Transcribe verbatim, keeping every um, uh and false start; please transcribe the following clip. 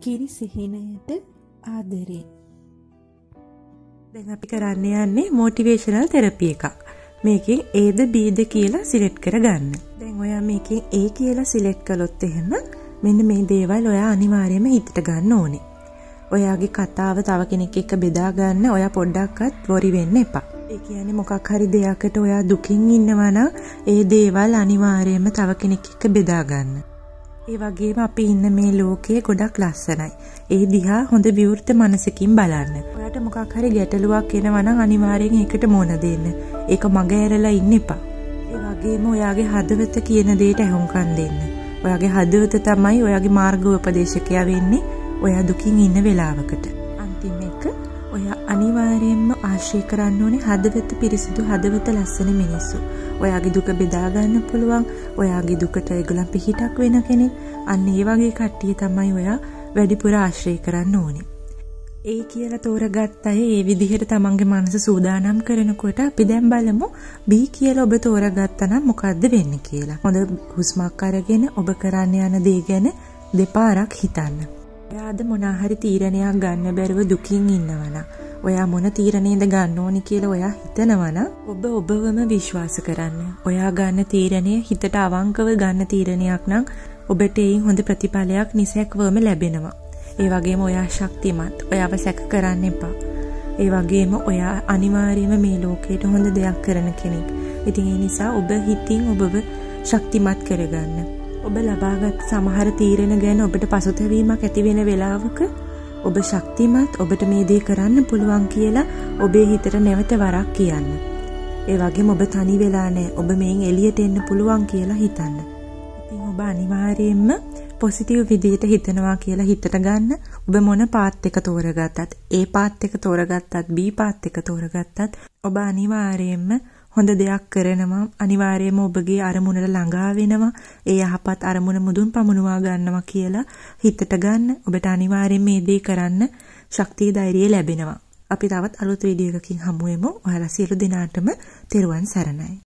කිරි සිහිනයට ආදරේ. දැන් අපි කරන්න යන්නේ මොටිවේෂනල් තෙරපි එකක්. මේකෙන් Aද Bද කියලා සිලෙක්ට් කරගන්න. දැන් ඔයා මේකෙන් A කියලා සිලෙක්ට් කළොත් එහෙම මෙන්න මේ දේවල් ඔයා අනිවාර්යයෙන්ම හිතට ගන්න ඕනේ. ඔයාගේ කතාව තව කෙනෙක් එක්ක බෙදා ගන්න ඔයා පොඩ්ඩක්වත් වොරි වෙන්න එපා. ඒ කියන්නේ මොකක් හරි දෙයකට ඔයා දුකින් ඉන්නවා නම් ඒ දේවල් අනිවාර්යයෙන්ම තව කෙනෙක් එක්ක බෙදා ගන්න. ඒ වගේම අපි ඉන්න මේ ලෝකයේ ගොඩක් ලස්සනයි. ඒ දිහා හොඳ විවෘත මනසකින් බලන්න. ඔයාට මොකක් හරි ගැටලුවක් එනවා නම් අනිවාර්යෙන් ඒකට මුහුණ දෙන්න. ඒක මග ඇරලා ඉන්න එපා. ඒ වගේම ඔයාගේ හදවත කියන දෙයට අහුම්කම් දෙන්න. ඔයාගේ හදවත තමයි ඔයාගේ මාර්ගෝපදේශකයා වෙන්නේ ඔයා දුකින් ඉන්න වෙලාවකට. අන්තිම එක ඔයා අනිවාර්යයෙන්ම ආශ්‍රය කරන්න ඕනේ හදවත පිරිසිදු හදවත ලස්සන මිනිස්සු. ඔයාගේ දුක බෙදා ගන්න පුළුවන්, ඔයාගේ දුකට ඒගොල්ලන් පිහිටක් වෙන කෙනෙක්. අන්න ඒ වගේ කට්ටිය තමයි ඔයා වැඩිපුර ආශ්‍රය කරන්න ඕනේ. ඒ කියලා තෝරගත්ත අය ඒ විදිහට තමන්ගේ මනස සූදානම් කරනකොට අපි දැන් බලමු B කියලා ඔබ තෝරගත්තා නම් මොකද්ද වෙන්නේ කියලා. හොඳ හුස්මක් අරගෙන ඔබ කරන්න යන දේ ගැන දෙපාරක් හිතන්න. ඔයාද මොනාහරි තීරණයක් ගන්න බැරුව දුකින් ඉන්නවනම් ඔයා මොන තීරණයද ගන්න ඕනි කියලා ඔයා හිතනවනම් ඔබ ඔබවම විශ්වාස කරන්න. ඔයා ගන්න තීරණය හිතට අවංකව ගන්න තීරණයක් නම් ඔබට ඒයින් හොඳ ප්‍රතිඵලයක් නිසැකවම ලැබෙනවා. ඒ වගේම ඔයා ශක්තිමත්. ඔයාව සැක කරන්න එපා. ඒ වගේම ඔයා අනිවාර්යයෙන්ම මේ ලෝකයට හොඳ දෙයක් කරන කෙනෙක්. ඉතින් ඒ නිසා ඔබ හිතින් ඔබව ශක්තිමත් කරගන්න. ඔබ ලබාගත් සමහර තීරණ ගැන ඔබට පසුතැවීමක් ඇති වෙන වෙලාවක ඔබ ශක්තිමත්, ඔබට මේ දේ කරන්න පුළුවන් කියලා ඔබේ හිතට නැවත වරක් කියන්න. ඒ වගේම ඔබ තනි වෙලා නැහැ. ඔබ මේන් එළියට එන්න පුළුවන් කියලා හිතන්න. ඉතින් ඔබ අනිවාර්යයෙන්ම පොසිටිව් විදිහට හිතනවා කියලා හිතට ගන්න. ඔබ මොන පාත් එක තෝරගත්තත්, A පාත් එක තෝරගත්තත්, B පාත් එක තෝරගත්තත් ඔබ අනිවාර්යයෙන්ම හොඳ දෙයක් කරනවා. අනිවාර්යයෙන්ම ඔබගේ අරමුණට ළඟා වෙනවා. ඒ යහපත් අරමුණ මුදුන් පමුණුවා ගන්නවා කියලා හිතට ගන්න. ඔබට අනිවාර්යයෙන් මේ දේ කරන්න ශක්තිය ධෛර්යය ලැබෙනවා. අපි තවත් අලුත් වීඩියෝ එකකින් හමු වෙමු. ඔයාලා සියලු දෙනාටම තෙරුවන් සරණයි.